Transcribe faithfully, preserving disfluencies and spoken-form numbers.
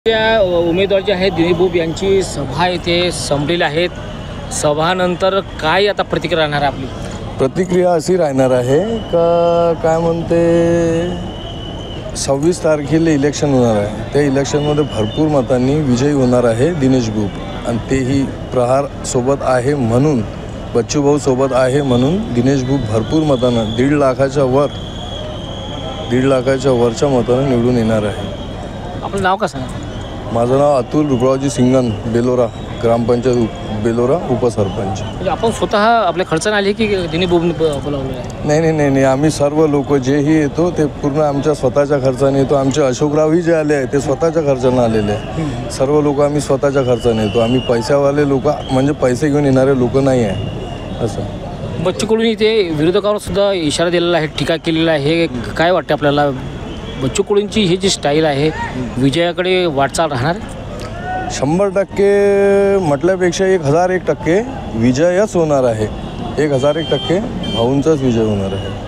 त्या उमेदवार जे आहेत दिलीप बुब यांची सभा येथे संपलेली आहेत. सभानंतर काय आता प्रतिक्रिया राहणार आपली? प्रतिक्रिया अशी राहणार आहे का काय म्हणते सव्वीस तारखेला इलेक्शन होणार आहे. त्या इलेक्शनमध्ये भरपूर मतांनी विजयी होणार आहे दिनेश बुब आणि तेही प्रहार सोबत आहे म्हणून बच्चूभाऊ सोबत आहे म्हणून दिनेश बुब भरपूर मतांना दीड लाखाच्या वर दीड लाखाच्या वरच्या मतानं निवडून येणार आहे. आपलं नाव का सांगा? माझं नाव अतुल रुपरावजी सिंगन, बेलोरा ग्रामपंचायत बेलोरा उपसरपंच. म्हणजे आपण स्वतः आपल्या खर्चाने आले की दिलीप बुबने बोलावलं आहे? नाही नाही नाही नाही आम्ही सर्व लोक जेही येतो ते पूर्ण आमच्या स्वतःच्या खर्चाने येतो. आमचे अशोकरावही जे आले आहे ते स्वतःच्या खर्चानं आलेले आहे. सर्व लोक आम्ही स्वतःच्या खर्चाने येतो. आम्ही पैशावाले लोक म्हणजे पैसे घेऊन येणारे लोक नाही आहे. असं बच्चू कडून इथे विरोधकांवर सुद्धा इशारा दिलेला आहे, टीका केलेला आहे. काय वाटतं आपल्याला बच्चू कडूंची ही जी स्टाईल आहे विजयाकडे वाटचाल राहणार? शंभर टक्के म्हटल्यापेक्षा एक हजार एक टक्के विजयच होणार आहे. एक हजार एक टक्के भाऊंचाच विजय होणार आहे.